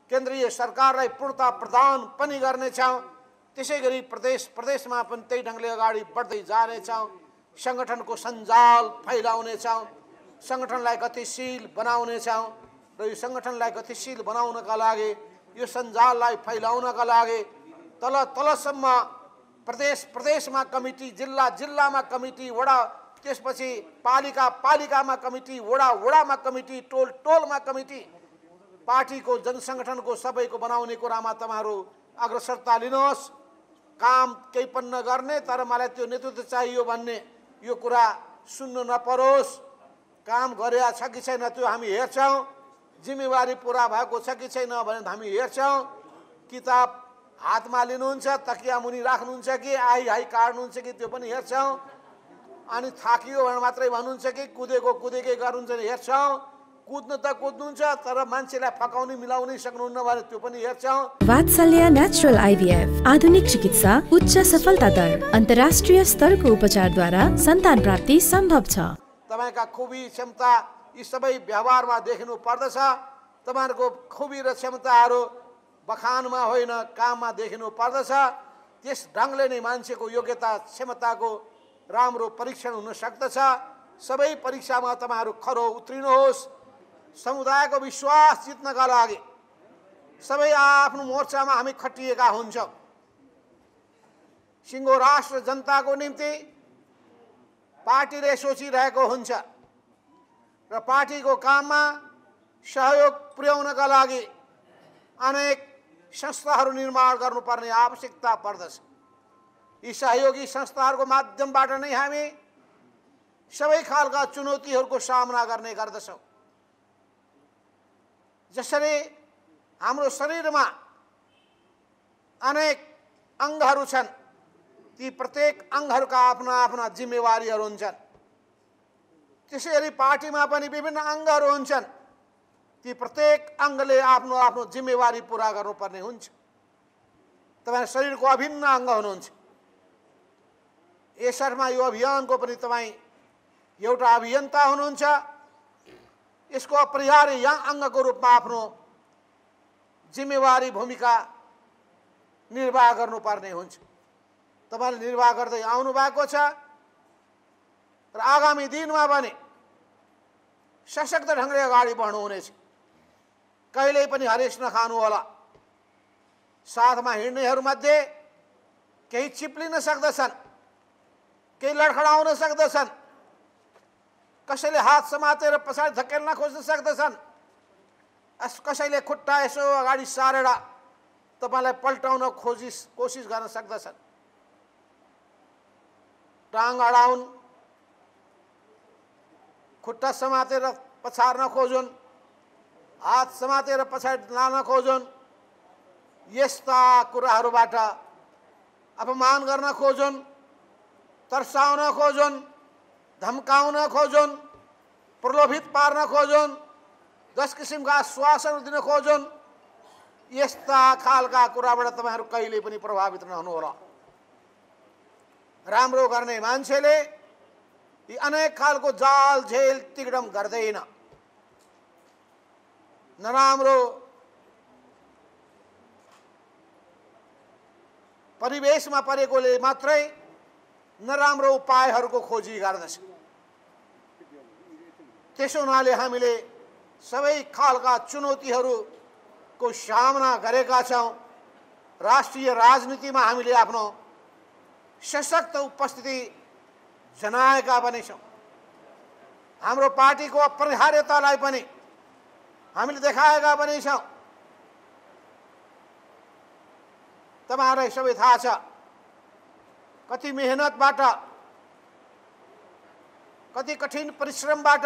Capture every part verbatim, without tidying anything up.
केन्द्रीय सरकारलाई पूर्णता प्रदान पनि गर्नेछौँ। त्यसैगरी प्रदेश प्रदेशमा पनि त्यही ढङ्गले अगाडि बढ्दै जानेछौँ। सङ्गठनको सञ्जाल फैलाउनेछौँ, सङ्गठनलाई गतिशील बनाउनेछौँ र यो सङ्गठनलाई गतिशील बनाउनका लागि, यो सञ्जाललाई फैलाउनका लागि तल तलसम्म प्रदेश प्रदेशमा कमिटी, जिल्ला जिल्लामा कमिटी, वडा, त्यसपछि पालिका पालिकामा कमिटी, वडा वडामा कमिटी, टोल टोलमा कमिटी, पार्टीको जनसङ्गठनको सबैको बनाउने कुरामा तपाईँहरू अग्रसरता लिनुहोस्। काम केही पनि नगर्ने तर मलाई त्यो नेतृत्व चाहियो भन्ने यो कुरा सुन्नु नपरोस्। काम गरेका छ कि छैन त्यो हामी हेर्छौँ, जिम्मेवारी पुरा भएको छ कि छैन भनेर हामी हेर्छौँ। किताब हातमा लिनुहुन्छ, तकिया मुनि राख्नुहुन्छ कि आइ हाई काट्नुहुन्छ कि त्यो पनि हेर्छौँ। अनि थाकियो भनेर मात्रै भन्नुहुन्छ कि कुदेको कुदेकै गर्नुहुन्छ भने हेर्छौँ। कुद्नु त कुद्नुहुन्छ तर मान्छेलाई फकाउने मिलाउनै सक्नुहुन्न भने त्यो पनि हेर्छौँ। वात्सल्य नेचुरल आइभीएफ आधुनिक चिकित्सा, उच्च सफलता दर, अन्तर्राष्ट्रिय स्तरको उपचारद्वारा सन्तान प्राप्ति सम्भव छ। तपाईँका खुबी क्षमता यी सबै व्यवहारमा देखिनु पर्दछ। तपाईँहरूको खुबी र क्षमताहरू बखानमा होइन काममा देखिनु पर्दछ। त्यस ढङ्गले नै मान्छेको योग्यता क्षमताको राम्रो परीक्षण हुन सक्दछ। सबै परीक्षामा तपाईँहरू खरो उत्रिनुहोस्। समुदायको विश्वास जित्नका लागि सबै आफ्नो मोर्चामा हामी खटिएका हुन्छौँ। सिङ्गो राष्ट्र जनताको निम्ति पार्टीले सोचिरहेको हुन्छ र पार्टीको काममा सहयोग पुर्याउनका लागि अनेक संस्थाहरू निर्माण गर्नुपर्ने आवश्यकता पर्दछ। यी सहयोगी संस्थाहरूको माध्यमबाट नै हामी सबै खालका चुनौतीहरूको सामना गर्ने गर्दछौँ। जसरी हाम्रो शरीरमा अनेक अङ्गहरू छन्, ती प्रत्येक अङ्गहरूका आफ्ना आफ्ना जिम्मेवारीहरू हुन्छन्। त्यसैगरी पार्टीमा पनि विभिन्न अङ्गहरू हुन्छन्, ती प्रत्येक अङ्गले आफ्नो आफ्नो जिम्मेवारी पुरा गर्नुपर्ने हुन्छ। तपाईँ शरीरको अभिन्न अङ्ग हुनुहुन्छ। यसर्थ यो अभियानको पनि तपाईँ एउटा अभियन्ता हुनुहुन्छ। यसको अपरिहार्य यहाँ अङ्गको रूपमा आफ्नो जिम्मेवारी भूमिका निर्वाह गर्नुपर्ने हुन्छ। तपाईँले निर्वाह गर्दै आउनु भएको छ र आगामी दिनमा पनि सशक्त ढङ्गले अगाडि बढ्नुहुनेछ। कहिल्यै पनि हरेस नखानु होला। साथमा हिँड्नेहरूमध्ये केही चिप्लिन सक्दछन्, केही लडखडाउन सक्दछन्, कसैले हात समातेर पछाडि धकेल्न खोज्न सक्दछन्, कसैले खुट्टा यसो अगाडि सारेर तपाईँलाई पल्टाउन खोजिस कोसिस गर्न सक्दछन्। टाङ अडाउन, खुट्टा समातेर पछार्न खोजुन्, हात समातेर पछाडि लान खोजुन्, यस्ता कुराहरूबाट अपमान गर्न खोजुन्, तर्साउन खोजुन्, धम्काउन खोजुन्, प्रलोभित पार्न खोजुन्, दस किसिमका आश्वासन दिन खोजुन्, यस्ता खालका कुराबाट तपाईँहरू कहिले पनि प्रभावित नहुनुहोला। राम्रो गर्ने मान्छेले यी अनेक खालको जाल झेल तिगडम गर्दैन। नराम्रो परिवेशमा परेकोले मात्रै नराम्रो उपायहरूको खोजी गर्दछ। त्यसो हुनाले हामीले सबै खालका चुनौतीहरूको सामना गरेका छौँ। राष्ट्रिय राजनीतिमा हामीले आफ्नो सशक्त उपस्थिति जनाएका पनि छौँ। हाम्रो पार्टीको अपरिहार्यतालाई पनि हामीले देखाएका पनि छौँ। तपाईँहरूलाई सबै थाहा छ कति मेहनतबाट, कति कठिन परिश्रमबाट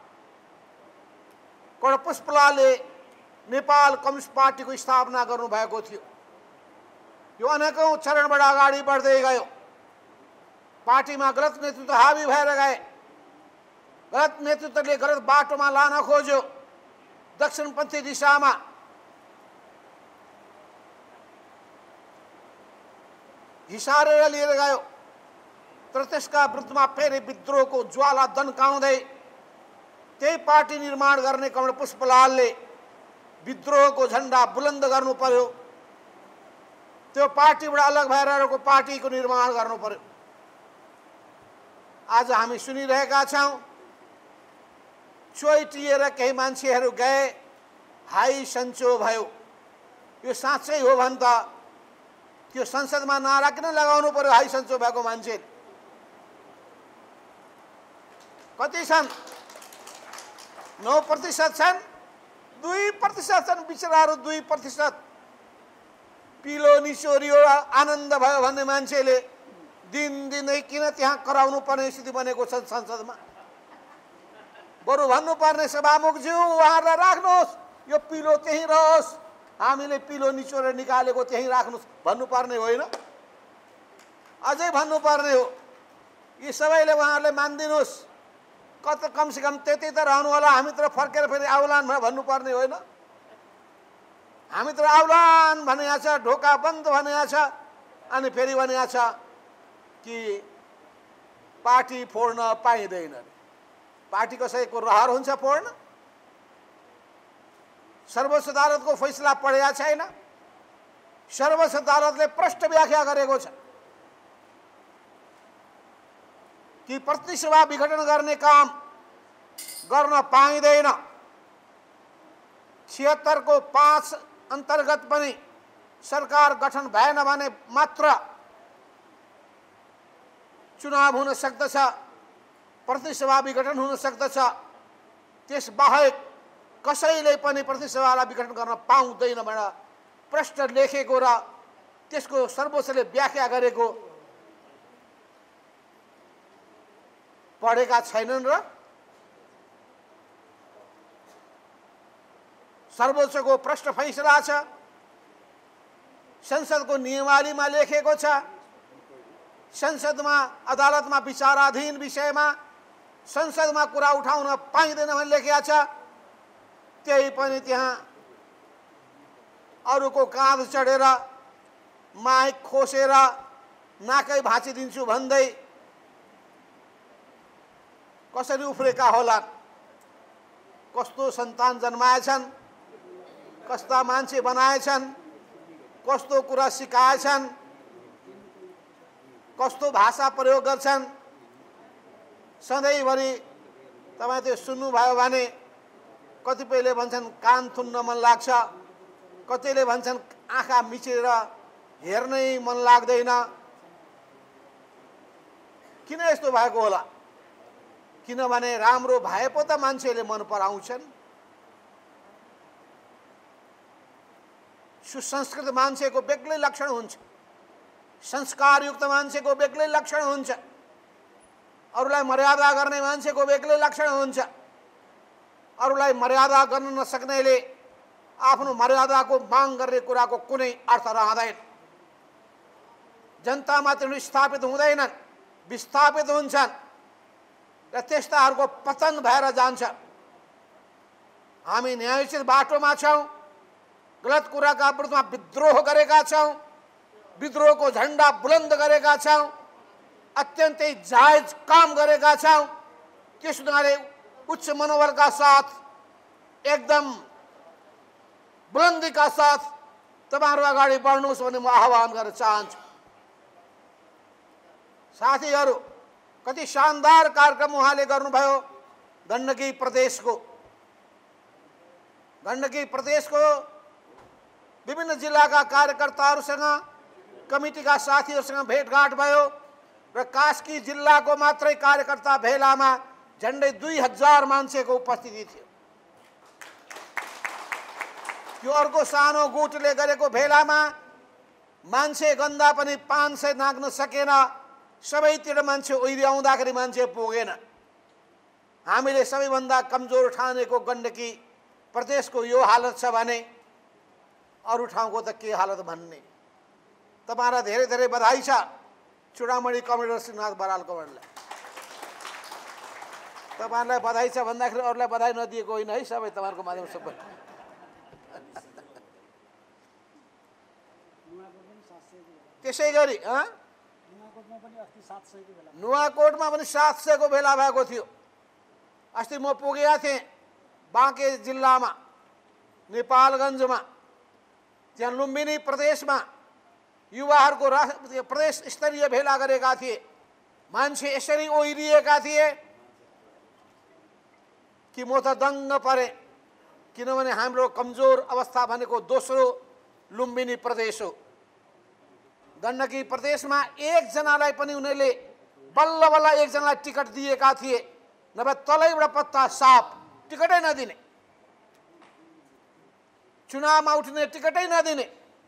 कर्ण पुष्पलालले नेपाल कम्युनिस्ट पार्टीको स्थापना गर्नुभएको थियो। यो अनेकौं चरणबाट अगाडि बढ्दै गयो। पार्टीमा गलत नेतृत्व हावी भएर गए, गलत नेतृत्वले गलत बाटोमा लान खोज्यो, दक्षिणपन्थी दिशामा। हिसारेर लिएर गयो, तर त्यसका विरुद्धमा फेरि विद्रोहको ज्वाला दन्काउँदै त्यही पार्टी निर्माण गर्ने कर्ण पुष्पलालले विद्रोहको झन्डा बुलन्द गर्नु पर्यो, त्यो पार्टीबाट अलग भएर अरूको पार्टीको निर्माण गर्नु पर्यो। आज हामी सुनिरहेका छौँ, चोइटिएर केही मान्छेहरू गए, हाई सन्चो भयो। यो साँच्चै हो भने त त्यो संसदमा नारा किन लगाउनु पर्यो? हाई सन्चो भएको मान्छे कति छन्? नौ प्रतिशत छन्, दुई प्रतिशत छन् बिचराहरू। दुई प्रतिशत पिलो निचोरियो आनन्द भयो भन्ने मान्छेले दिनदिनै किन त्यहाँ कराउनु पर्ने स्थिति बनेको छ संसदमा? बरु भन्नुपर्ने सभामुखज्यू, उहाँहरूलाई राख्नुहोस्, यो पिलो त्यहीँ रहोस्, हामीले पिलो निचोरेर निकालेको त्यहीँ राख्नुहोस् भन्नुपर्ने होइन? अझै भन्नुपर्ने हो, यी सबैले उहाँहरूले मानिदिनुहोस्, कत कमसेकम त्यति त रहनु होला, हामीतिर फर्केर फेरि आउलान् भनेर भन्नुपर्ने होइन? हामीतिर आउलान् भनेको छ, ढोका बन्द भनेको छ, अनि फेरि भनेको छ कि पार्टी फोड्न पाइँदैन। पार्टी कसैको रहर हुन्छ फोड्न? सर्वोच्च अदालतको फैसला पढेका छैन? सर्वोच्च अदालतले प्रष्ट व्याख्या गरेको छ कि प्रतिसभा विघटन गर्ने काम गर्न पाइँदैन। छिहत्तर को पाँच अन्तर्गत पनि सरकार गठन भएन भने मात्र चुनाव हुन सक्दछ, प्रतिसभा विघटन हुन सक्दछ। त्यसबाहेक कसैले पनि प्रतिसभालाई विघटन गर्न पाउँदैन भनेर प्रष्ट लेखेको र त्यसको सर्वोच्चले व्याख्या गरेको पढेका छैनन् र सर्वोच्चको प्रष्ट फैसला छ, संसदको नियमावलीमा लेखेको छ, संसदमा अदालतमा विचाराधीन विषयमा संसदमा कुरा उठाउन पाइँदैन भन्ने लेखेको छ। त्यही पनि त्यहाँ अरूको काँध चढेर माइक खोसेर नाकै भाँचिदिन्छु भन्दै कसरी उफ्रेका होला? कस्तो सन्तान जन्माएछन्, कस्ता मान्छे बनाएछन्, कस्तो कुरा सिकाएछन्, कस्तो भाषा प्रयोग गर्छन्, सधैँभरि तपाईँ त्यो सुन्नुभयो भने कतिपयले भन्छन् कान थुन्न मन लाग्छ, कतिले भन्छन् आँखा मिचेर हेर्नै मन लाग्दैन। किन यस्तो भएको होला? किनभने राम्रो भए पो त मान्छेले मन पराउँछन्। सुसंस्कृत मान्छेको बेग्लै लक्षण हुन्छ, संस्कारयुक्त मान्छेको बेग्लै लक्षण हुन्छ, अरूलाई मर्यादा गर्ने मान्छेको बेग्लै लक्षण हुन्छ। अरूलाई मर्यादा गर्न नसक्नेले आफ्नो मर्यादाको माग गर्ने कुराको कुनै अर्थ रहँदैन। जनतामाथि स्थापित हुँदैनन्, विस्थापित हुन्छन् र त्यस्ताहरूको पतन भएर जान्छ। हामी न्यायोचित बाटोमा छौँ, गलत कुराका विरुद्धमा विद्रोह गरेका छौँ, विद्रोहको झन्डा बुलन्द गरेका छौँ, अत्यन्तै जायज काम गरेका छौँ। त्यस हुनाले उच्च मनोबलका साथ, एकदम बुलन्दीका साथ तपाईँहरू अगाडि बढ्नुहोस् भन्ने म आह्वान गर्न चाहन्छु। साथीहरू, कति शानदार कार्यक्रम उहाँले गर्नुभयो गण्डकी प्रदेशको। गण्डकी प्रदेशको विभिन्न जिल्लाका कार्यकर्ताहरूसँग, कमिटीका साथीहरूसँग भेटघाट भयो र कास्की जिल्लाको मात्रै कार्यकर्ता भेलामा झन्डै दुई हजार मान्छेको उपस्थिति थियो। यो अर्को सानो गुटले गरेको भेलामा मान्छे गन्दा पनि पाँच सय नाग्न सकेन। सबैतिर मान्छे ओइर्याउँदाखेरि मान्छे पुगेन। हामीले सबैभन्दा कमजोर ठानेको गण्डकी प्रदेशको यो हालत छ भने अरू ठाउँको त के हालत भन्ने। तपाईँलाई धेरै धेरै बधाई छ चुडामणि कमरेडर श्रीनाथ बराल कमरेडलाई। तपाईँहरूलाई बधाई छ भन्दाखेरि अरूलाई बधाई नदिएको होइन है, सबै तपाईँहरूको माध्यम सबै। त्यसै गरी नुवाकोटमा पनि सात सयको भेला भएको थियो। अस्ति म पुगेका थिएँ बाँके जिल्लामा, नेपालगञ्जमा त्यहाँ लुम्बिनी प्रदेशमा युवाहरूको प्रदेश स्तरीय भेला गरेका थिए। मान्छे यसरी ओइरिएका थिए कि म त दङ्ग परे, किनभने हाम्रो कमजोर अवस्था भनेको दोस्रो लुम्बिनी प्रदेश हो। गण्डकी प्रदेशमा एकजनालाई पनि उनीहरूले बल्ल बल्ल एकजनालाई टिकट दिएका थिए, नभए तलैबाट पत्ता साफ टिकटै नदिने, चुनावमा उठ्ने टिकटै नदिने,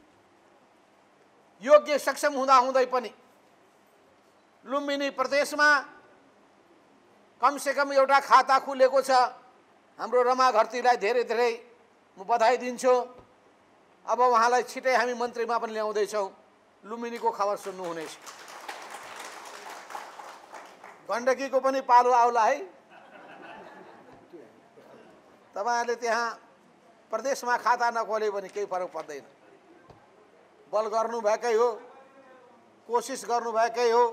योग्य सक्षम हुँदा हुँदै पनि लुम्बिनी प्रदेशमा कमसेकम एउटा खाता खुलेको छ। हाम्रो रमा घरतीलाई धेरै धेरै म बधाई दिन्छु। अब उहाँलाई छिटै हामी मन्त्रीमा पनि ल्याउँदैछौँ। लुम्बिनीको खबर सुन्नुहुनेछ। गण्डकीको पनि पालो आउला है। तपाईँहरूले त्यहाँ प्रदेशमा खाता नखोले भने केही फरक पर्दैन। बल गर्नुभएकै हो, कोसिस गर्नुभएकै हो,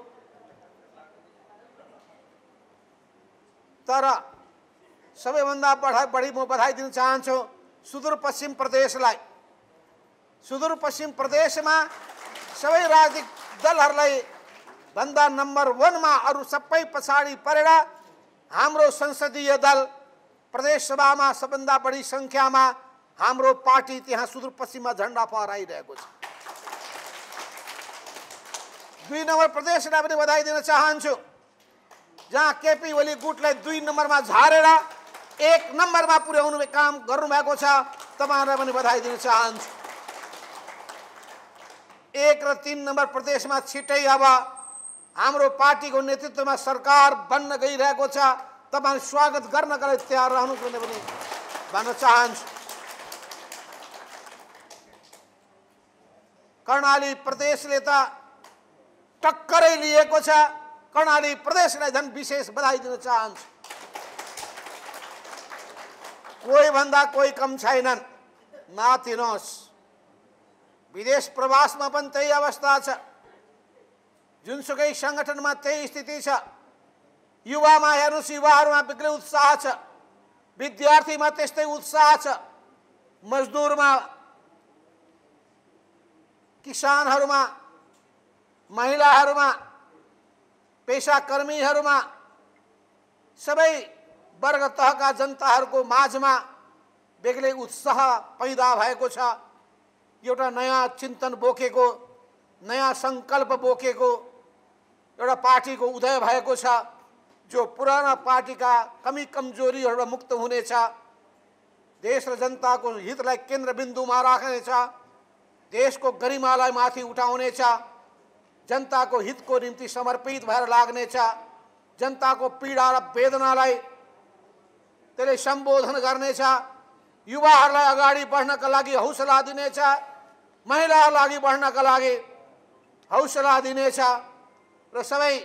तर सबैभन्दा बढी म बधाई दिन चाहन्छु सुदूरपश्चिम प्रदेशलाई। सुदूरपश्चिम प्रदेशमा सबै राजनीतिक दलहरूलाई भन्दा नम्बर वनमा अरू सबै पछाडि परेर हाम्रो संसदीय दल प्रदेश सभामा सबभन्दा बढी सङ्ख्यामा हाम्रो पार्टी त्यहाँ सुदूरपश्चिममा झन्डा फहराइरहेको छ। दुई नम्बर प्रदेशलाई पनि बधाई दिन चाहन्छु, जहाँ केपी ओली गुटलाई दुई नम्बरमा झारेर एक नम्बरमा पुर्याउनु काम गर्नुभएको छ। तपाईँहरूलाई पनि बधाई दिन चाहन्छु। एक र तीन नम्बर प्रदेशमा छिटै अब हाम्रो पार्टीको नेतृत्वमा सरकार बन्न गइरहेको छ। तपाईँ स्वागत गर्नका लागि तयार रहनु पनि भन्न चाहन्छु। कर्णाली प्रदेशले त टक्करै लिएको छ। कर्णाली प्रदेशलाई झन् विशेष बधाई दिन चाहन्छु। कोही भन्दा कोही कम छैनन्, नातिनुहोस्। विदेश प्रवासमा पनि त्यही अवस्था छ, जुनसुकै सङ्गठनमा त्यही स्थिति छ। युवामा हेर्नुहोस्, युवाहरूमा बेग्लै उत्साह छ, विद्यार्थीमा त्यस्तै उत्साह छ, मजदुरमा, किसानहरूमा, महिलाहरूमा, पेसाकर्मीहरूमा, सबै वर्ग तहका जनताहरूको माझमा बेग्लै उत्साह पैदा भएको छ। एउटा नयाँ चिन्तन बोकेको, नयाँ सङ्कल्प बोकेको एउटा पार्टीको उदय भएको छ, जो पुराना पार्टीका कमी कमजोरीहरूबाट मुक्त हुनेछ, देश र जनताको हितलाई केन्द्रबिन्दुमा राख्नेछ, देशको गरिमालाई माथि उठाउनेछ, जनताको हितको निम्ति समर्पित भएर लाग्नेछ, जनताको पीडा र वेदनालाई त्यसले सम्बोधन गर्नेछ, युवाहरूलाई अगाडि बढ्नका लागि हौसला दिनेछ, महिलाहरूलाई अघि बढ्नका लागि हौसला दिनेछ र सबै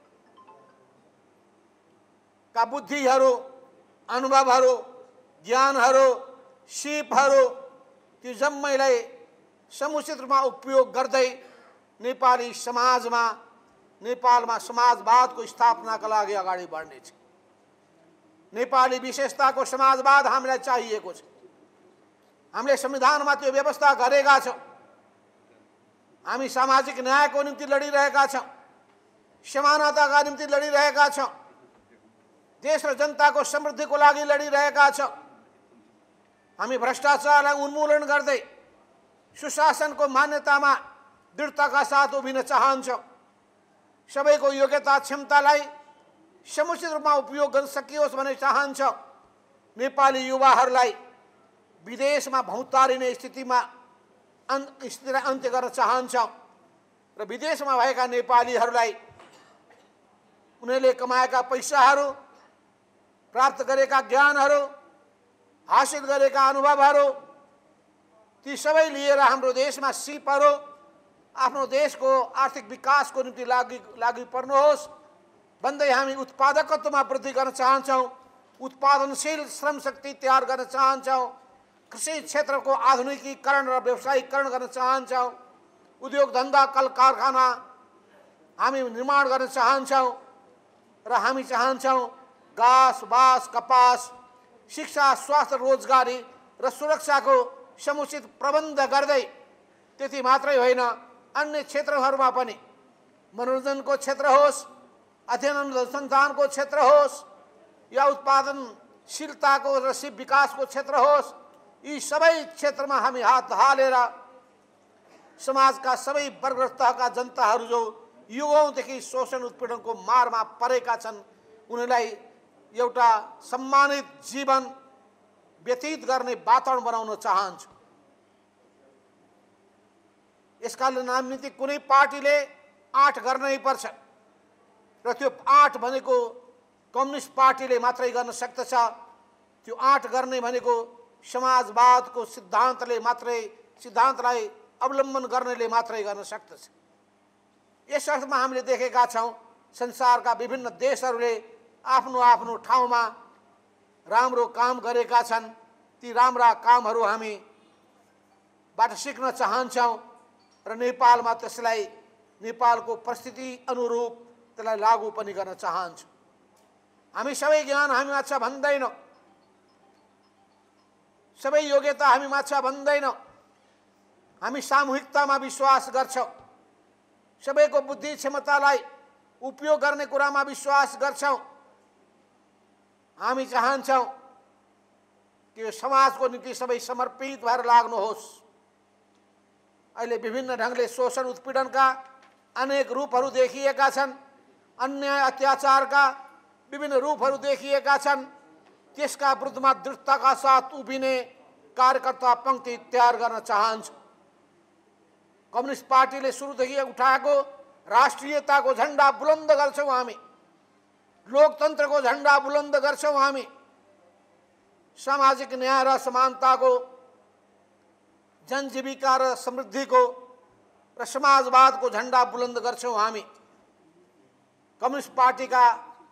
का बुद्धिहरू, अनुभवहरू, ज्ञानहरू, सिपहरू ती जम्मैलाई समुचित रूपमा उपयोग गर्दै नेपाली समाजमा, नेपालमा समाजवादको स्थापनाका लागि अगाडि बढ्नेछ। नेपाली विशेषताको समाजवाद हामीलाई चाहिएको छ। हामीले संविधानमा त्यो व्यवस्था गरेका छौँ। हामी सामाजिक न्यायको निम्ति लडिरहेका छौँ, समानताका निम्ति लडिरहेका छौँ, देश र जनताको समृद्धिको लागि लडिरहेका छौँ। हामी भ्रष्टाचारलाई उन्मूलन गर्दै सुशासनको मान्यतामा दृढताका साथ उभिन चाहन्छौँ। सबैको योग्यता क्षमतालाई समुचित रूपमा उपयोग गर्न सकियोस् भन्ने चाहन्छौँ। नेपाली युवाहरूलाई विदेशमा भौतारिने स्थितिमा स्थितिलाई अन्त्य गर्न चाहन्छौँ र विदेशमा भएका नेपालीहरूलाई उनीहरूले कमाएका पैसाहरू, प्राप्त गरेका ज्ञानहरू, हासिल गरेका अनुभवहरू ती सबै लिएर हाम्रो देशमा सिपहरू आफ्नो देशको आर्थिक विकासको निम्ति लागि लागि पर्नुहोस् भन्दै हामी उत्पादकत्वमा वृद्धि गर्न चाहन्छौँ, उत्पादनशील श्रम शक्ति तयार गर्न चाहन्छौँ, कृषि क्षेत्रको आधुनिकीकरण र व्यवसायीकरण गर्न चाहन्छौँ, उद्योग धन्दा कल कारखाना हामी निर्माण गर्न चाहन्छौँ र हामी चाहन्छौँ घाँस, बाँस, कपास, शिक्षा, स्वास्थ्य, रोजगारी र सुरक्षाको समुचित प्रबन्ध गर्दै त्यति मात्रै होइन अन्य क्षेत्रहरूमा पनि मनोरञ्जनको क्षेत्र होस्, अध्ययन अनुसन्धानको क्षेत्र होस् या उत्पादनशीलताको र सिप विकासको क्षेत्र होस्, यी सबै क्षेत्रमा हामी हात हालेर समाजका सबै वर्ग तहका जनताहरू जो युगौँदेखि शोषण उत्पीडनको मारमा परेका छन् उनीहरूलाई एउटा सम्मानित जीवन व्यतीत गर्ने वातावरण बनाउन चाहन्छु। यसका निमित्त कुनै पार्टीले आठ गर्नै पर्छ र त्यो आठ भनेको कम्युनिस्ट पार्टीले मात्रै गर्न सक्दछ। त्यो आठ गर्ने भनेको समाजवादको सिद्धान्तले मात्रै सिद्धान्तलाई अवलम्बन गर्नेले मात्रै गर्न सक्दछ। यस अर्थमा हामीले देखेका छौँ संसारका विभिन्न देशहरूले आफ्नो आफ्नो ठाउँमा राम्रो काम गरेका छन्। ती राम्रा कामहरू हामीबाट सिक्न चाहन्छौँ र नेपालमा त्यसलाई नेपालको परिस्थिति अनुरूप त्यसलाई लागू पनि गर्न चाहन्छौँ। हामी सबै ज्ञान हामीमा छ भन्दैनौँ, सबै योग्यता हामीमा छ भन्दैनौँ। हामी सामूहिकतामा विश्वास गर्छौँ, सबैको बुद्धि क्षमतालाई उपयोग गर्ने कुरामा विश्वास गर्छौँ। हामी चाहन्छौँ कि समाजको निम्ति सबै समर्पित भएर लाग्नुहोस्। अहिले विभिन्न ढङ्गले शोषण उत्पीडनका अनेक रूपहरू देखिएका छन्, अन्याय अत्याचारका विभिन्न रूपहरू देखिएका छन्। त्यसका विरुद्धमा दृढताका साथ उभिने कार्यकर्ता पंक्ति तयार गर्न चाहन्छु। कम्युनिस्ट पार्टीले सुरुदेखि उठाएको राष्ट्रियताको झण्डा बुलन्द गर्छौँ हामी, लोकतन्त्रको झण्डा बुलन्द गर्छौँ हामी, सामाजिक न्याय र समानताको, जनजीविका र समृद्धिको र समाजवादको झण्डा बुलन्द गर्छौँ हामी। कम्युनिस्ट पार्टीका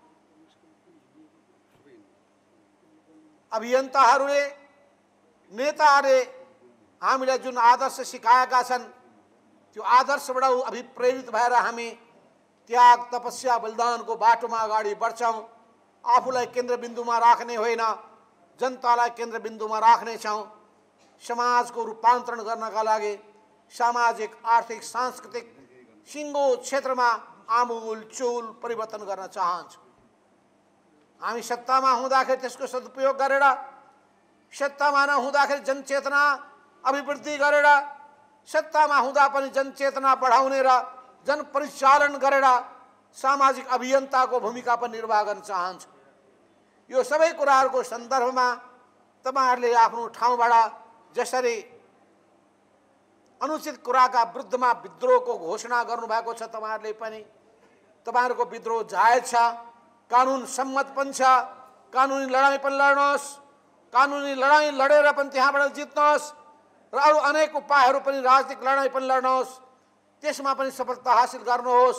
अभियन्ताहरूले नेताहरूले हामीलाई जुन आदर्श सिकाएका छन् त्यो आदर्शबाट अभिप्रेरित भएर हामी त्याग तपस्या बलिदानको बाटोमा अगाडि बढ्छौँ। आफूलाई केन्द्रबिन्दुमा राख्ने होइन, जनतालाई केन्द्रबिन्दुमा राख्नेछौँ। समाजको रूपान्तरण गर्नका लागि सामाजिक आर्थिक सांस्कृतिक सिङ्गो क्षेत्रमा आमूल चूल परिवर्तन गर्न चाहन्छौँ। हामी सत्तामा हुँदाखेरि त्यसको सदुपयोग गरेर, सत्तामा नहुँदाखेरि जनचेतना अभिवृद्धि गरेर, सत्तामा हुँदा पनि जनचेतना बढाउने र जनपरिचालन गरेर सामाजिक अभियन्ताको भूमिका पनि निर्वाह गर्न चाहन्छु। यो सबै कुराहरूको सन्दर्भमा तपाईहरुले आफ्नो ठाउँबाट जसरी अनुचित कुराका विरुद्धमा विद्रोहको घोषणा गर्नुभएको छ, तपाईहरुले पनि तपाईहरुको विद्रोह जायज छ, कानुन सम्मत पनि छ। कानुनी लडाई पनि लड्नुहोस्, कानुनी लडाई लडेर पनि त्यहाँबाट जित्नुहोस् र अरु अनेक उपायहरू पनि राजनीतिक लडाई पनि लड्नुहोस्, त्यसमा पनि सफलता हासिल गर्नुहोस्।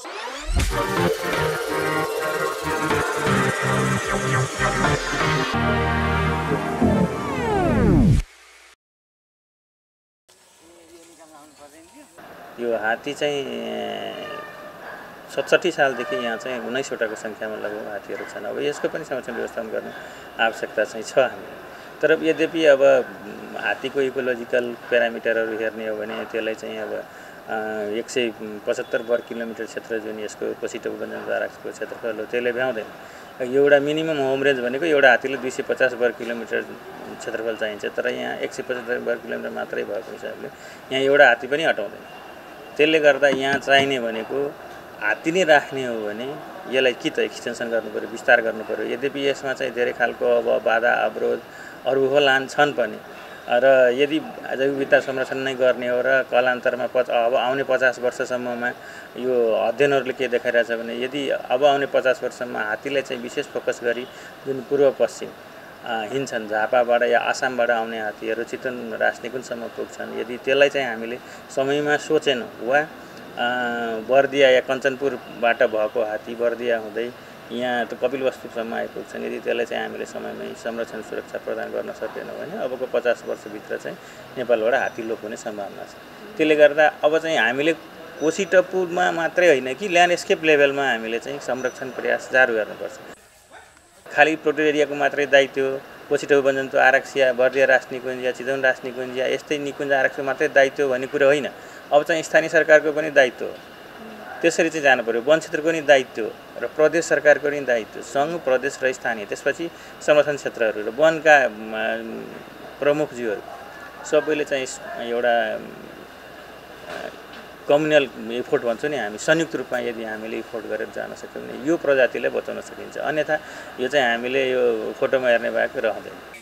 यो हात्ती चाहिँ सतसट्ठी सालदेखि यहाँ चाहिँ उन्नाइसवटाको सङ्ख्यामा लगभग हात्तीहरू छन्। अब यसको पनि संरक्षण व्यवस्थापन गर्ने आवश्यकता चाहिँ छ हामी। तर यद्यपि अब हात्तीको इकोलोजिकल प्यारामिटरहरू हेर्ने हो भने त्यसलाई चाहिँ अब एक सय पचहत्तर वर्ग किलोमिटर क्षेत्र जुन यसको कोसिटो वनजराको क्षेत्रफल हो त्यसले भ्याउँदैन। एउटा मिनिमम होम रेन्ज भनेको एउटा हात्तीले दुई सय पचास वर्ग किलोमिटर क्षेत्रफल चाहिन्छ, तर यहाँ एक सय पचहत्तर वर्ग किलोमिटर मात्रै भएको हिसाबले यहाँ एउटा हात्ती पनि अटाउँदैन। त्यसले गर्दा यहाँ चाहिने भनेको हात्ती नै राख्ने हो भने यसलाई कि त एक्सटेन्सन गर्नु पर्यो, विस्तार गर्नु पर्यो। यद्यपि यसमा चाहिँ धेरै खालको अब बाधा अवरोध अरू होलान् छन् पनि, र यदि जैविक विविधता संरक्षण नै गर्ने हो र कालान्तरमा पच अब आउने पचास वर्षसम्ममा यो अध्ययनहरूले के देखाइरहेछ भने यदि अब आउने पचास वर्षसम्म हात्तीलाई चाहिँ विशेष फोकस गरी जुन पूर्व पश्चिम हिँड्छन्, झापाबाट या आसामबाट आउने हात्तीहरू चितवन राजनीकुञ्जसम्म पुग्छन्, यदि त्यसलाई चाहिँ हामीले समयमा सोचेनौँ वा बर्दिया या कञ्चनपुरबाट भएको हात्ती बर्दिया हुँदै यहाँ त कपिलवस्तुसम्म आइपुग्छन्, यदि त्यसलाई चाहिँ हामीले समयमै संरक्षण सुरक्षा प्रदान गर्न सकेनौँ भने अबको पचास वर्षभित्र चाहिँ नेपालबाट हात्ती लोप हुने सम्भावना छ। त्यसले गर्दा अब चाहिँ हामीले कोशी टपुमा मात्रै होइन कि ल्यान्डस्केप लेभलमा हामीले चाहिँ संरक्षण प्रयास जारी गर्नुपर्छ। खालि प्रोटेक्टेड एरियाको मात्रै दायित्व कोसिटो वन्यजन्तु आरक्षी बर्दिया राष्ट्रिय निकुञ्ज या चितवन राष्ट्रिय निकुञ्ज या यस्तै निकुञ्ज आरक्षको मात्रै दायित्व भन्ने कुरो होइन। अब चाहिँ स्थानीय सरकारको पनि दायित्व त्यसरी चाहिँ जानु पर्यो। वन क्षेत्रको नि दायित्व र प्रदेश सरकारको नि दायित्व, सङ्घ प्रदेश र स्थानीय, त्यसपछि संरक्षण क्षेत्रहरू र वनका प्रमुखज्यूहरू सबैले चाहिँ एउटा कम्युनल एफोर्ट भन्छौँ नि हामी, संयुक्त रूपमा यदि हामीले एफोर्ट गरेर जान सक्यौँ भने यो प्रजातिलाई बचाउन सकिन्छ। अन्यथा यो चाहिँ हामीले यो फोटोमा हेर्ने बाहेक रहँदैन।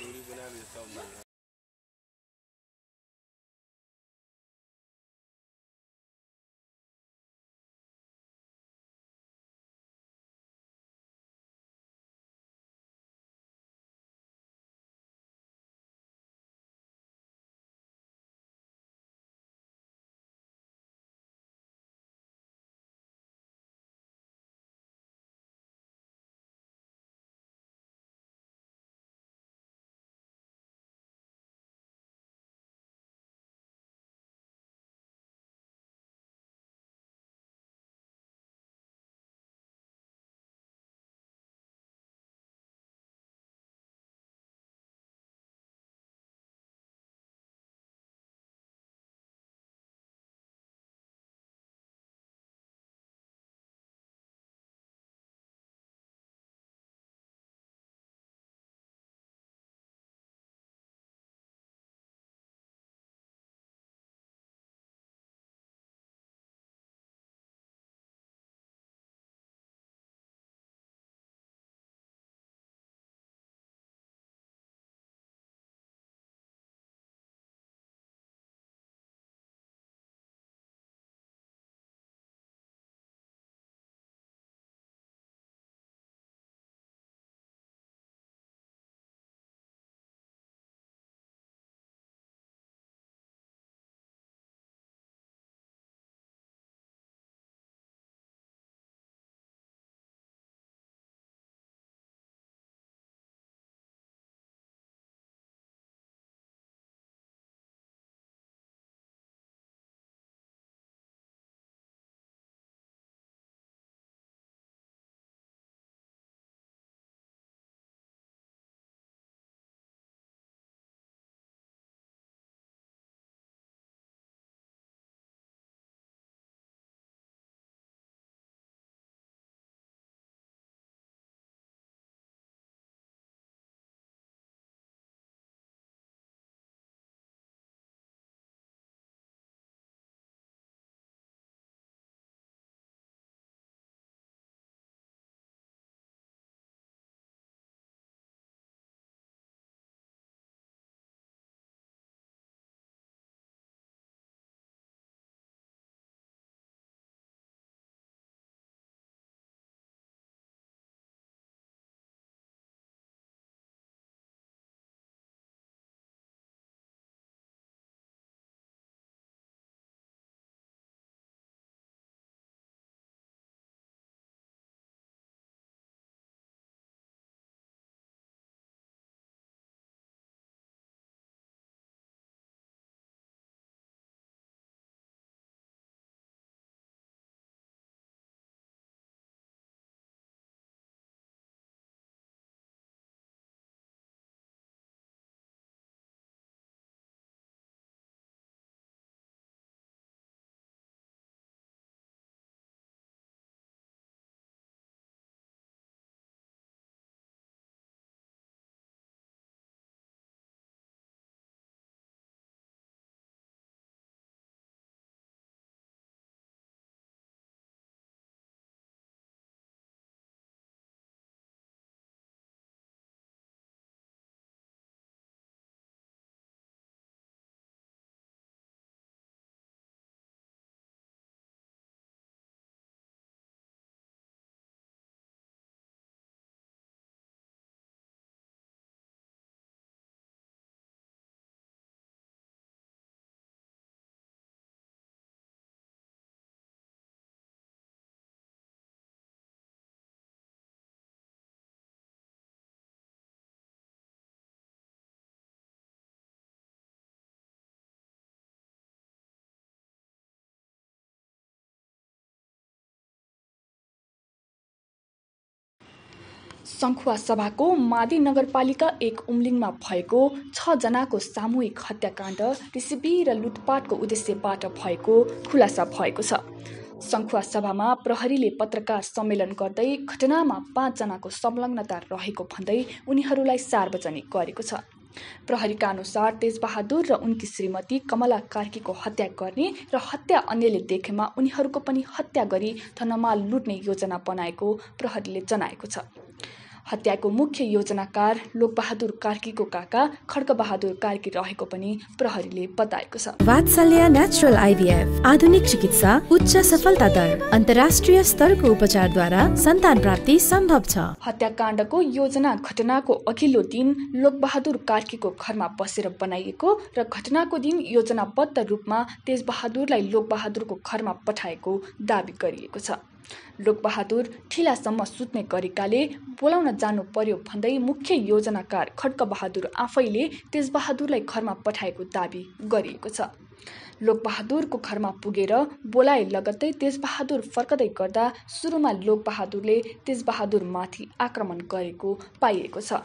सङ्खुवा सभाको मादी नगरपालिका एक उम्लिङमा भएको छ जनाको सामूहिक हत्याकाण्ड रिसिपी र लुटपाटको उद्देश्यबाट भएको खुलासा भएको छ। सङ्खुवा सभामा प्रहरीले पत्रकार सम्मेलन गर्दै घटनामा पाँच जनाको संलग्नता रहेको भन्दै उनीहरूलाई सार्वजनिक गरेको छ। प्रहरीका अनुसार तेजबहादुर र उनकी श्रीमती कमला कार्कीको हत्या गर्ने र हत्या अन्यले देखेमा उनीहरूको पनि हत्या गरी धनमाल लुट्ने योजना बनाएको प्रहरीले जनाएको छ। हत्याको मुख्य योजनाकार लोकबहादुर कार्कीको काका खड्कबहादुर कार्की रहेको पनि प्रहरीले बताएको छ। वात्सल्य नेचुरल आइभीएफ आधुनिक चिकित्सा उच्च सफलता दर अन्तर्राष्ट्रिय स्तरको उपचारद्वारा सन्तान प्राप्ति सम्भव छ। हत्याकाण्डको योजना घटनाको अघिल्लो दिन लोकबहादुर कार्कीको घरमा बसेर बनाइएको र घटनाको दिन योजनाबद्ध रूपमा तेजबहादुरलाई लोकबहादुरको घरमा पठाएको दावी गरिएको छ। लोकबहादुर ठिलासम्म सुत्ने गरेकाले बोलाउन जानु पर्यो भन्दै मुख्य योजनाकार खड्कबहादुर आफैले तेजबहादुरलाई घरमा पठाएको दावी गरिएको छ। लोकबहादुरको घरमा पुगेर बोलाए लगत्तै तेजबहादुर फर्कदै गर्दा सुरुमा लोकबहादुरले तेजबहादुरमाथि आक्रमण गरेको पाइएको छ।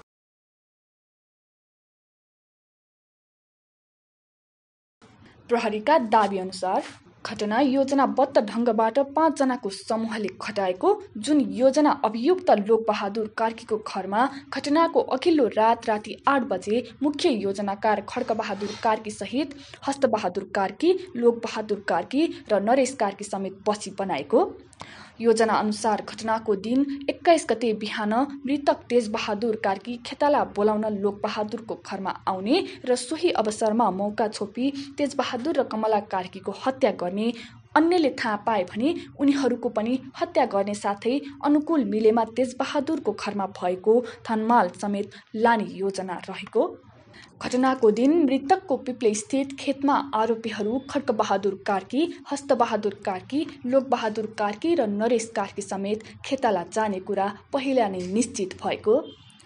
प्रहरीका दावी अनुसार घटना योजनाबद्ध ढङ्गबाट पाँच जनाको समूहले घटाएको, जुन योजना अभियुक्त लोकबहादुर कार्कीको घरमा घटनाको अघिल्लो रात राति आठ बजे मुख्य योजनाकार खड्कबहादुर कार्की सहित हस्तबहादुर कार्की, लोकबहादुर कार्की र नरेश कार्की समेत बसी बनाएको। योजना अनुसार घटनाको दिन एक्काइस गते बिहान मृतक तेजबहादुर कार्की खेताला बोलाउन लोकबहादुरको घरमा आउने र सोही अवसरमा मौका छोपी तेजबहादुर र कमला कार्कीको हत्या गर्ने अन्यले थाहा पाए भने उनीहरूको पनि हत्या गर्ने साथै अनुकूल मिलेमा तेजबहादुरको घरमा भएको धनमाल समेत लाने योजना रहेको। घटनाको दिन मृतकको पिप्ले स्थित खेतमा आरोपीहरू खड्कबहादुर कार्की, हस्तबहादुर कार्की, लोकबहादुर कार्की र नरेश कार्की समेत खेताला जाने कुरा पहिला नै निश्चित भएको।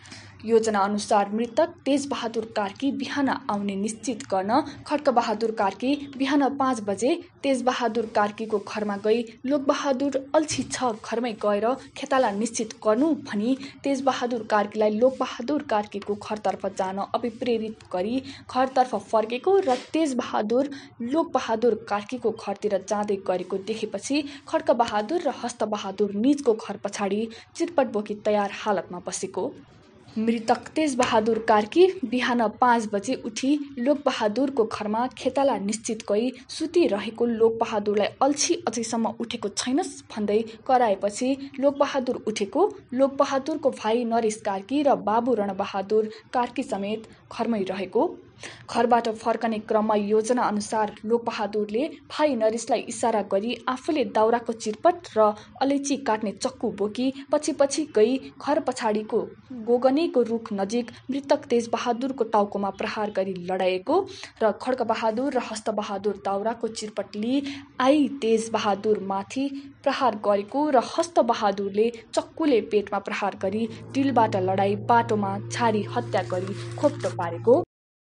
योजना अनुसार मृतक तेजबहादुर कार्की बिहान आउने निश्चित गर्न खड्कबहादुर कार्की बिहान पाँच बजे तेजबहादुर कार्कीको घरमा गई लोकबहादुर अल्छी छ घरमै गएर खेताला निश्चित गर्नु भनी तेजबहादुर कार्कीलाई लोकबहादुर कार्कीको घरतर्फ जान अभिप्रेरित गरी घरतर्फ फर्केको र तेजबहादुर लोकबहादुर कार्कीको घरतिर जाँदै गरेको देखेपछि खड्कबहादुर र हस्तबहादुर निजको घर पछाडि चिरपट बोकी तयार हालतमा बसेको। मृतक तेजबहादुर कार्की बिहान पाँच बजे उठी लोकबहादुरको घरमा खेताला निश्चित गई सुतिरहेको लोकबहादुरलाई अल्छी अझैसम्म उठेको छैनस् भन्दै कराएपछि लोकबहादुर उठेको। लोकबहादुरको भाइ नरेश कार्की र बाबु रणबहादुर कार्की समेत घरमै रहेको। घरबाट फर्कने क्रममा योजना अनुसार लोकबहादुरले भाइ नरेशलाई इसारा गरी आफूले दाउराको चिरपट र अलैँची काट्ने चक्कु बोकी पछि पछि गई घर पछाडिको गोगनेको रुख नजिक मृतक तेजबहादुरको टाउकोमा प्रहार गरी लडाएको र खड्कबहादुर र हस्तबहादुर दाउराको चिरपट लिई आई तेजबहादुर माथि प्रहार गरेको र हस्तबहादुरले चक्कुले पेटमा प्रहार गरी डिलबाट लडाई बाटोमा छाडी हत्या गरी खोप्टो पारेको।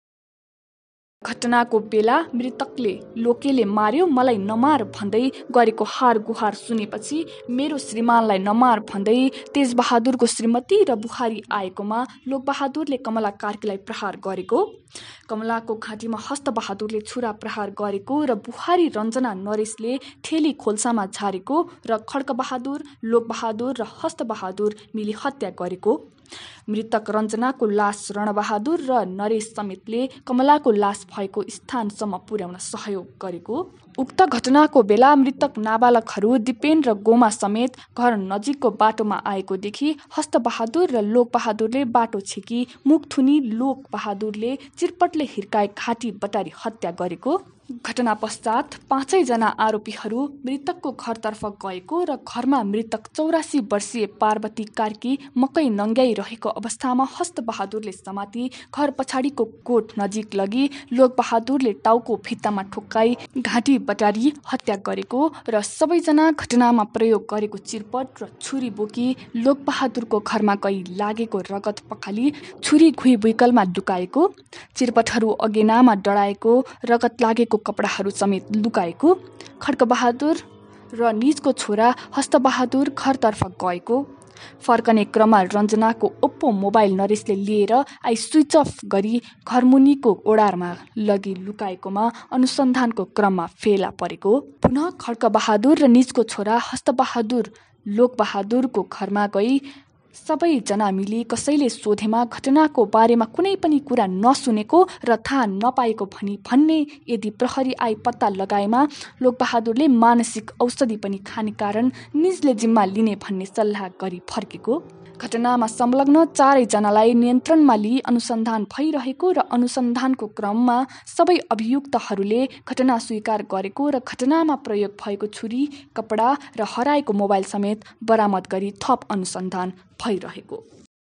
घटनाको बेला मृतकले लोकेले मार्यो मलाई नमार भन्दै गरेको हार गुहार सुनेपछि मेरो श्रीमानलाई नमार भन्दै तेजबहादुरको श्रीमती र बुहारी आएकोमा लोकबहादुरले कमला कार्कीलाई प्रहार गरेको। कमलाको घाँटीमा हस्तबहादुरले छुरा प्रहार गरेको र बुहारी रञ्जना नरेशले ठेली खोल्सामा झारेको र खड्कबहादुर, लोकबहादुर र हस्तबहादुर मिली हत्या गरेको। मृतक रञ्जनाको लास रणबहादुर र नरेश समेतले कमलाको लास भएको स्थानसम्म पुर्याउन सहयोग गरेको। उक्त घटनाको बेला मृतक नाबालकहरू दिपेन र गोमा समेत घर नजिकको बाटोमा आएको देखि हस्तबहादुर र लोकबहादुरले बाटो छेकी मुखथुनी लोकबहादुरले चिरपटले हिर्काए घाँटी बटारी हत्या गरेको। घटना पश्चात पाँचैजना आरोपीहरू मृतकको घरतर्फ गएको र घरमा मृतक चौरासी वर्षीय पार्वती कार्की मकै नङ्ग्याइरहेको अवस्थामा हस्तबहादुरले समाती घर पछाडिको कोट नजिक लगी लोकबहादुरले टाउको भित्तामा ठोक्काई घाँटी बटारी हत्या गरेको र सबैजना घटनामा प्रयोग गरेको चिरपट र छुरी बोकी लोकबहादुरको घरमा गई लागेको रगत पखाली छुरी घुइ भुइकलमा लुकाएको, चिरपटहरू अगेनामा डढाएको रगत लागेको कपडाहरू समेत लुकाएको। खड्कबहादुर र निजको छोरा हस्तबहादुर घरतर्फ गएको। फर्कने क्रममा रञ्जनाको ओप्पो मोबाइल नरेशले लिएर आई स्विच अफ गरी घरमुनिको ओडारमा लगी लुकाएकोमा अनुसन्धानको क्रममा फेला परेको। पुनः खड्कबहादुर र निजको छोरा हस्तबहादुर लोकबहादुरको घरमा गई सबैजना मिली कसैले सोधेमा घटनाको बारेमा कुनै पनि कुरा नसुनेको र थाहा नपाएको भनी भन्ने। यदि प्रहरी आई पत्ता लगाएमा लोकबहादुरले मानसिक औषधि पनि खाने कारण निजले जिम्मा लिने भन्ने सल्लाह गरी फर्केको। घटनामा संलग्न चारैजनालाई नियन्त्रणमा लिई अनुसन्धान भइरहेको र अनुसन्धानको क्रममा सबै अभियुक्तहरूले घटना स्वीकार गरेको र घटनामा प्रयोग भएको छुरी, कपडा र हराएको मोबाइल समेत बरामद गरी थप अनुसन्धान भइरहेको।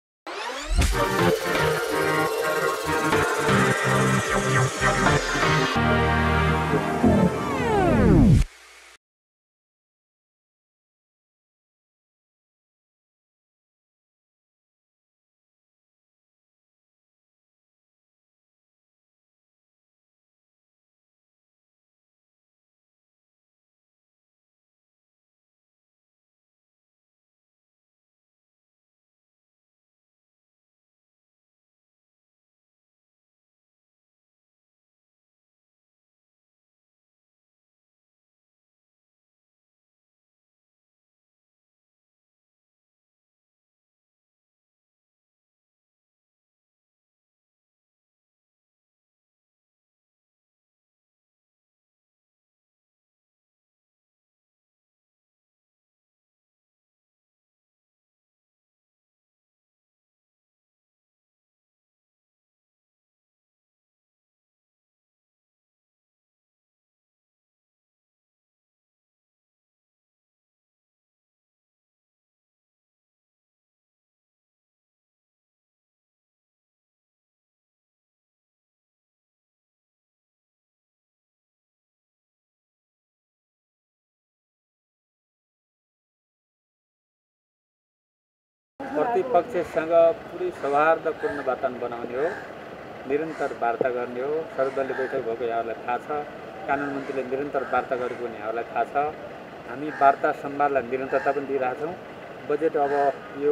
प्रतिपक्षसँग पुरै सौहार्दपूर्ण वातावरण बनाउने हो, निरन्तर वार्ता गर्ने हो। सर्वदलीय बैठक भएको यहाँहरूलाई थाहा छ, कानुन मन्त्रीले निरन्तर वार्ता गरेको पनि यहाँहरूलाई थाहा छ। हामी वार्ता संवादलाई निरन्तरता पनि दिइरहेछौँ। बजेट अब यो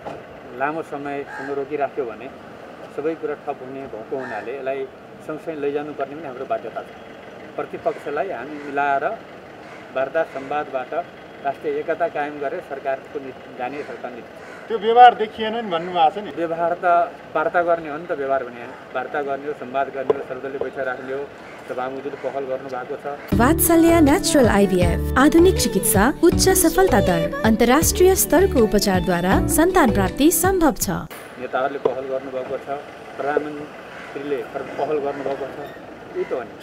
लामो समयसम्म रोकिराख्यो भने सबै कुरा ठप हुने भएको हुनाले यसलाई सँगसँगै लैजानुपर्ने पनि हाम्रो बाध्यता छ। प्रतिपक्षलाई हामी मिलाएर वार्ता संवादबाट राष्ट्रिय एकता कायम गरेर सरकारको जाने सरकार नीति त्यो व्यवहार देखिएन नि भन्नुभएको छ नि। व्यवहार त वार्ता गर्ने हो नि त, व्यवहार भने वार्ता गर्ने हो, संवाद गर्ने हो, सर्वदलीय बैठक राख्ने हो। सभामुखले पहल गर्नु भएको छ। वात्सल्य नेचुरल आइभीएफ आधुनिक चिकित्सा, उच्च सफलता दर, अन्तर्राष्ट्रिय स्तरको उपचारद्वारा सन्तान प्राप्ति सम्भव छ। नेताहरूले पहल गर्नुभएको छ, प्रधानमन्त्रीले पहल गर्नुभएको छ। यही त हो नि।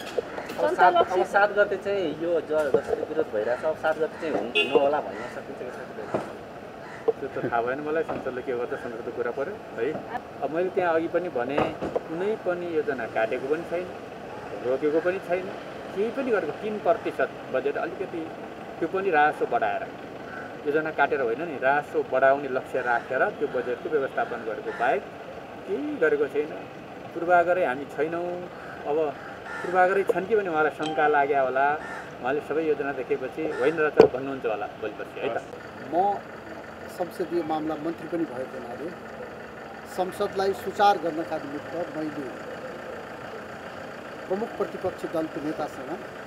अब सात गते चाहिँ यो जसरी विरोध भइरहेछ, अब सात गते चाहिँ नहोला भन्न सकिन्छ कि सकिँदैन? त्यो त थाहा भएन मलाई। संसदले के गर्छ संसदको कुरा पऱ्यो है। अब मैले त्यहाँ अघि पनि भने कुनै पनि योजना काटेको पनि छैन, रोकेको पनि छैन, केही पनि गरेको। तिन प्रतिशत बजेट अलिकति त्यो पनि राजस्व बढाएर, योजना काटेर होइन नि, राजस्व बढाउने लक्ष्य राखेर त्यो बजेटको व्यवस्थापन गरेको बाहेक केही गरेको छैन। पूर्वाग्रह हामी छैनौँ। अब पूर्वाग्रह छन् कि भने उहाँलाई शङ्का लाग्यो होला, उहाँले सबै योजना देखेपछि होइन रहेछ भन्नुहुन्छ होला भोलिपर्सि है त। म संसदीय मामला मन्त्री पनि भएको हुनाले संसदलाई सुचार गर्नका निमित्त मैले प्रमुख प्रतिपक्षी दलको नेतासँग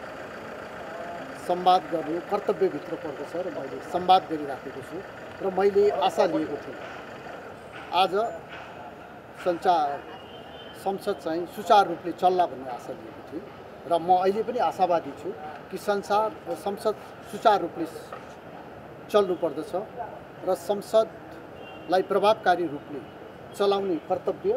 संवाद गर्नु कर्तव्यभित्र पर्दछ र मैले संवाद गरिराखेको छु र मैले आशा लिएको थिएँ आज सञ्चार संसद चाहिँ सुचारू रूपले चल्ला भन्ने आशा लिएको थिएँ र म अहिले पनि आशावादी छु कि संसार संसद सुचारू रूपले चल्नुपर्दछ र संसदलाई प्रभावकारी रूपले चलाउने कर्तव्य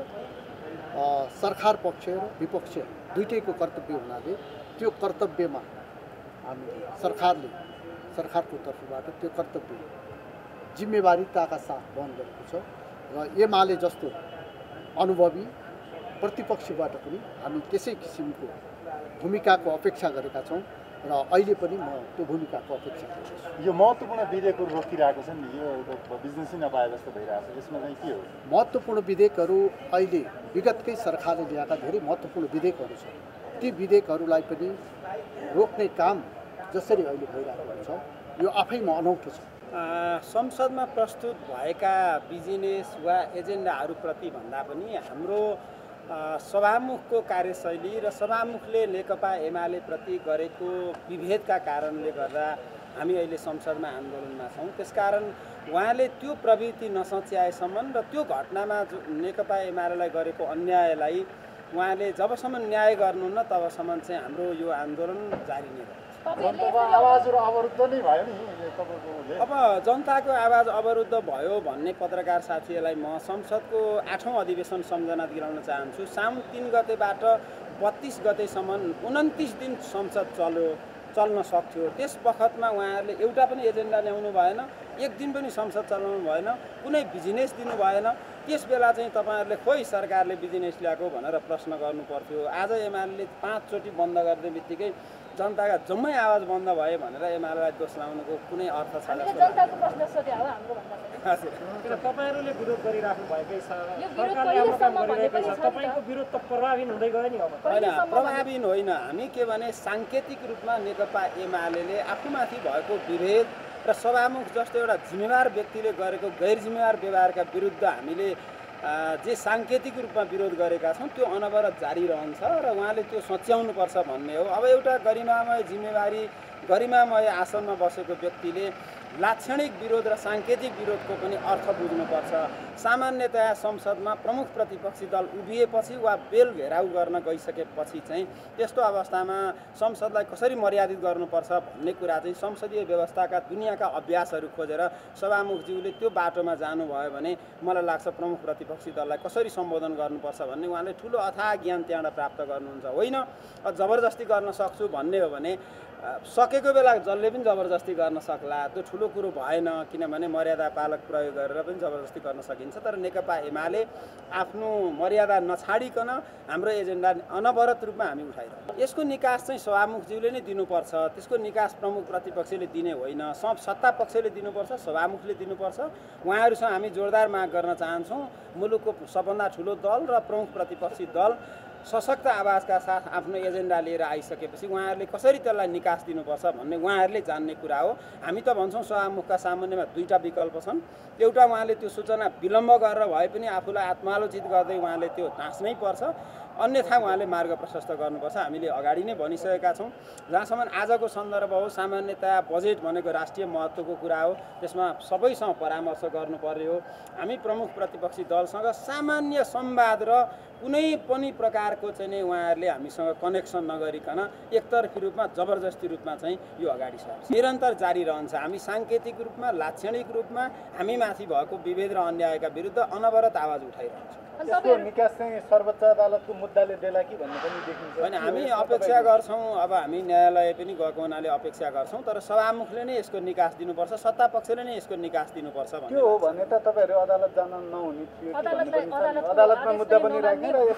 सरकार पक्ष र विपक्ष दुईटैको कर्तव्य हुनाले त्यो कर्तव्यमा हामी सरकारले सरकारको तर्फबाट त्यो कर्तव्य जिम्मेवारीताका साथ वहन गरेको छ र एमाले जस्तो अनुभवी प्रतिपक्षबाट पनि हामी त्यसै किसिमको भूमिकाको अपेक्षा गरेका छौँ र अहिले पनि म त्यो भूमिकाको अपेक्षा गर्छु। यो महत्त्वपूर्ण विधेयकहरू रोकिरहेको छ नि, यो बिजनेसै नपाए जस्तो भइरहेको छ, यसमा चाहिँ के हो? महत्त्वपूर्ण विधेयकहरू अहिले विगतकै सरकारले ल्याएका धेरै महत्त्वपूर्ण विधेयकहरू छन्। ती विधेयकहरूलाई पनि रोक्ने काम जसरी अहिले भइरहेको छ यो आफैमा अनौठो छ। संसदमा प्रस्तुत भएका बिजनेस वा एजेन्डाहरूप्रति भन्दा पनि हाम्रो सभामुखको कार्यशैली र सभामुखले नेकपा एमाले प्रति गरेको विभेदका कारणले गर्दा हामी अहिले संसदमा आन्दोलनमा छौँ। त्यसकारण उहाँले त्यो प्रवृत्ति नसच्याएसम्म र त्यो घटनामा जो नेकपा एमालेलाई गरेको अन्यायलाई उहाँले जबसम्म न्याय गर्नुहुन्न तबसम्म चाहिँ हाम्रो यो आन्दोलन जारी नै रहन्छ। आवाजहरू अवरुद्ध नै भयो नि तपाईँको। अब जनताको आवाज अवरुद्ध भयो भन्ने पत्रकार साथीहरूलाई म संसदको आठौँ अधिवेशन सम्झना दिलाउन चाहन्छु। साउन तिन गतेबाट बत्तीस गतेसम्म उन्तिस दिन संसद चल्यो चल्न सक्थ्यो। त्यस बखतमा उहाँहरूले एउटा पनि एजेन्डा ल्याउनु भएन, एक दिन पनि संसद चलाउनु भएन, कुनै बिजनेस दिनु भएन। त्यस बेला चाहिँ तपाईँहरूले खोइ सरकारले बिजनेस ल्याएको भनेर प्रश्न गर्नु पर्थ्यो। आज एमाले पाँचचोटि बन्द गर्ने बित्तिकै जनताका जम्मै आवाज बन्द भयो भनेर एमालेलाई दोष लाउनुको कुनै अर्थ छ जस्तो तपाईँहरूले विरोध गरिराख्नु भएकै छ, सरकारले आफ्नो काम गरिरहेकै छ, तपाईँको विरोध त प्रभावित हुँदै गयो नि। अब होइन, प्रभावित होइन। हामी के भने साङ्केतिक रूपमा नेकपा एमाले आफूमाथि भएको विभेद र सभामुख जस्तो एउटा जिम्मेवार व्यक्तिले गरेको गैर जिम्मेवार व्यवहारका विरुद्ध हामीले जे साङ्केतिक रूपमा विरोध गरेका छौँ त्यो अनवरत जारी रहन्छ र उहाँले त्यो सच्याउनुपर्छ भन्ने हो। अब एउटा गरिमामय जिम्मेवारी गरिमामय आसनमा बसेको व्यक्तिले लाक्षणिक विरोध र साङ्केतिक विरोधको पनि अर्थ बुझ्नुपर्छ। सामान्यतया संसदमा प्रमुख प्रतिपक्षी दल उभिएपछि वा बेल घेराउ गर्न गइसकेपछि चाहिँ त्यस्तो अवस्थामा संसदलाई कसरी मर्यादित गर्नुपर्छ भन्ने कुरा चाहिँ संसदीय व्यवस्थाका दुनियाँका अभ्यासहरू खोजेर सभामुखज्यूले त्यो बाटोमा जानुभयो भने मलाई लाग्छ प्रमुख प्रतिपक्षी दललाई कसरी सम्बोधन गर्नुपर्छ भन्ने उहाँले ठुलो अथाह ज्ञान त्यहाँबाट प्राप्त गर्नुहुन्छ। होइन जबरजस्ती गर्न सक्छु भन्ने हो भने सकेको बेला जसले पनि जबरजस्ती गर्न सक्ला, त्यो ठुलो कुरो भएन। किनभने मर्यादा पालक प्रयोग गरेर पनि जबरजस्ती गर्न सकिन्छ। तर नेकपा एमाले आफ्नो मर्यादा नछाडिकन हाम्रो एजेन्डा अनवरत रूपमा हामी उठाइरहेछौँ। यसको निकास चाहिँ सभामुखज्यूले नै दिनुपर्छ। त्यसको निकास प्रमुख प्रतिपक्षले दिने होइन, सब सत्ता पक्षले दिनुपर्छ, सभामुखले दिनुपर्छ। उहाँहरूसँग हामी जोरदार माग गर्न चाहन्छौँ। मुलुकको सबभन्दा ठुलो दल र प्रमुख प्रतिपक्षी दल सशक्त आवाजका साथ आफ्नो एजेन्डा लिएर आइसकेपछि उहाँहरूले कसरी त्यसलाई निकास दिनुपर्छ भन्ने उहाँहरूले जान्ने कुरा हो। हामी त भन्छौँ सभामुखका सामान्यमा दुईवटा विकल्प छन्। एउटा उहाँले त्यो सूचना विलम्ब गरेर भए पनि आफूलाई आत्मालोचित गर्दै उहाँले त्यो हाँस्नै पर्छ, अन्यथा उहाँले मार्ग प्रशस्त गर्नुपर्छ। हामीले अगाडि नै भनिसकेका छौँ। जहाँसम्म आजको सन्दर्भ हो, सामान्यतया बजेट भनेको राष्ट्रिय महत्त्वको कुरा हो, त्यसमा सबैसँग परामर्श गर्नुपर्ने हो। हामी प्रमुख प्रतिपक्षी दलसँग सामान्य संवाद र कुनै पनि प्रकारको चाहिँ नै उहाँहरूले हामीसँग कनेक्सन नगरिकन एकतर्फी रूपमा जबरजस्ती रूपमा चाहिँ यो अगाडि सर्छ निरन्तर जारी रहन्छ। हामी साङ्केतिक रूपमा लाक्षणिक रूपमा हामीमाथि भएको विभेद र अन्यायका विरुद्ध अनवरत आवाज उठाइरहन्छौँ। यसको निकास चाहिँ सर्वोच्च अदालतको मुद्दाले देला कि भन्ने पनि देखिन्छ। होइन, हामी अपेक्षा गर्छौँ। अब हामी न्यायालय पनि गएको हुनाले अपेक्षा गर्छौँ, तर सभामुखले नै यसको निकास दिनुपर्छ, सत्ता पक्षले नै यसको निकास दिनुपर्छ। त्यो हो भने त तपाईँहरू अदालत जान नहुने थियो, अदालतमा मुद्दा पनि राख्ने र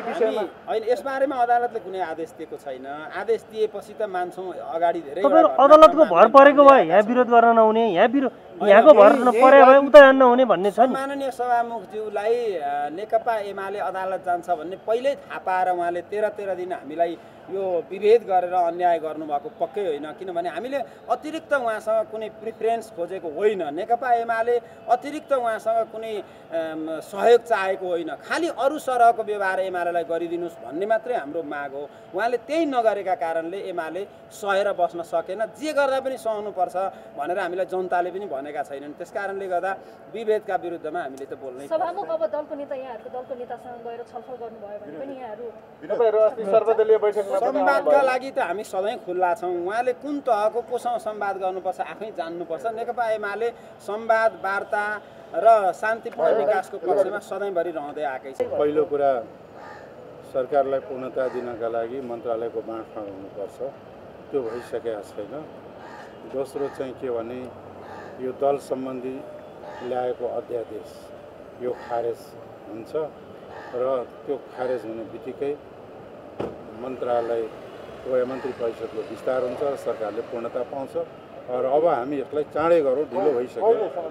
होइन, यसबारेमा अदालतले कुनै आदेश दिएको छैन। आदेश दिएपछि त मान्छौँ अगाडि धेरै अदालतको भर परेको भए यहाँ विरोध गर्न नहुने, यहाँ विरोध यहाँको भर परे भए उता जान्न नहुने भन्ने छ नि। माननीय सभामुखज्यूलाई नेकपा एमाले अदालत जान्छ भन्ने पहिल्यै थाहा पाएर उहाँले तेह्र तेह्र दिन हामीलाई यो विभेद गरेर अन्याय गर्नुभएको पक्कै होइन। किनभने हामीले अतिरिक्त उहाँसँग कुनै प्रिफरेन्स खोजेको होइन, नेकपा एमाले अतिरिक्त उहाँसँग कुनै सहयोग चाहेको होइन, खालि अरू सरहको व्यवहार एमालेलाई गरिदिनुहोस् भन्ने मात्रै हाम्रो माग हो। उहाँले त्यही नगरेका कारणले एमाले सहेर बस्न सकेन। जे गर्दा पनि सहनुपर्छ भनेर हामीलाई जनताले पनि भनेका छैनन्। त्यस कारणले गर्दा विभेदका विरुद्धमा हामीले त बोल्नै पर्छ। सभामुख अब दलको नेता यहाँहरूको दलको नेतासँग गएर छलफल गर्नुभयो भने पनि यहाँहरू सर्वदलीय बैठक संवादका लागि त हामी सधैँ खुल्ला छौँ। उहाँले कुन तहको कोसँग संवाद गर्नुपर्छ आफै जान्नुपर्छ। नेकपा एमाले संवाद वार्ता र शान्तिपूर्ण विकासको पक्षमा सधैँभरि रहँदै आएकै छ। पहिलो कुरा सरकारलाई पूर्णता दिनका लागि मन्त्रालयको बाँडफाँड हुनुपर्छ, त्यो भइसकेको छैन। दोस्रो चाहिँ के भने यो दल सम्बन्धी ल्याएको अध्यादेश यो खारेज हुन्छ र त्यो खारेज हुने बित्तिकै मन्त्रालय वा मन्त्री परिषदको विस्तार हुन्छ र सरकारले पूर्णता पाउँछ। र अब हामी यसलाई चाँडै गरौँ, ढिलो भइसक्यो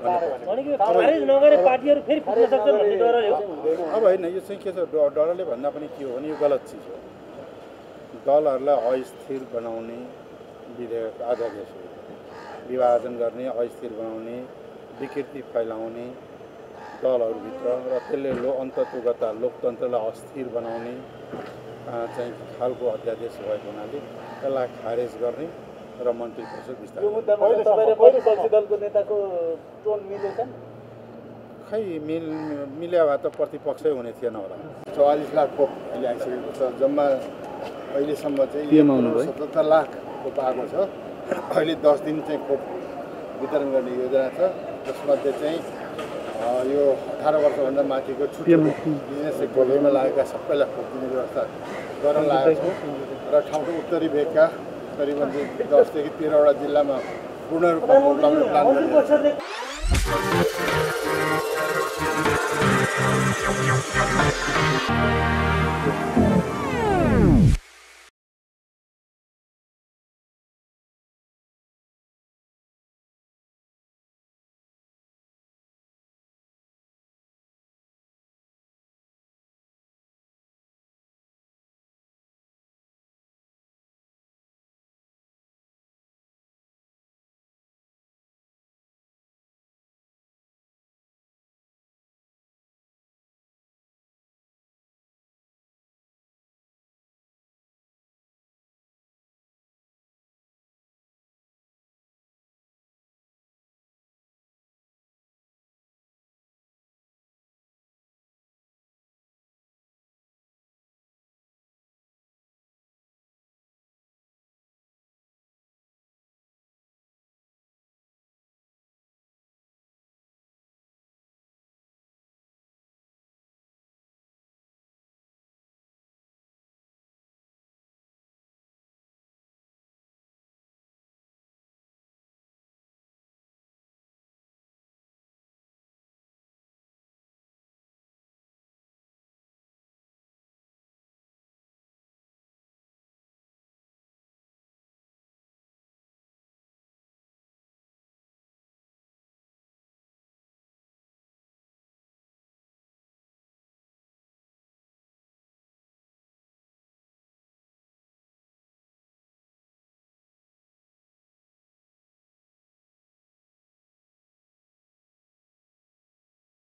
अब होइन। यो चाहिँ के छ, डरले भन्दा पनि के हो भने यो गलत चिज हो। दलहरूलाई अस्थिर बनाउने विधेयक अध्यादेश हो। विभाजन गर्ने, अस्थिर बनाउने, विकृति फैलाउने दलहरूभित्र र त्यसले लो अन्तत्वगत लोकतन्त्रलाई अस्थिर बनाउने चाहिँ खालको अध्यादेश भएको हुनाले त्यसलाई खारेज गर्ने र मन्त्री परिषद विस्तार दलको नेताको टोन मिलेछ खै मिल मिल्या भए त प्रतिपक्षै हुने थिएन होला। चौवालिस लाख खोप अहिले आइसकेको छ। जम्मा अहिलेसम्म चाहिँ सतहत्तर लाख खोप आएको छ। अहिले दस दिन चाहिँ खोप वितरण गर्ने योजना छ, जसमध्ये चाहिँ यो अठार वर्षभन्दा माथिको छुट्टै बिजनेस सेक्टरमा लागेका सबैलाई खोप दिने व्यवस्था गर्न लागेको छ र ठाउँको उत्तरी भेगका करिबन दसदेखि तेह्रवटा जिल्लामा पूर्ण रूपमा खोप लगाउने प्लान गरिएको छ।